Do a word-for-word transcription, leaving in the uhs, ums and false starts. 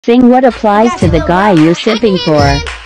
Sing what applies to the guy you're simping for.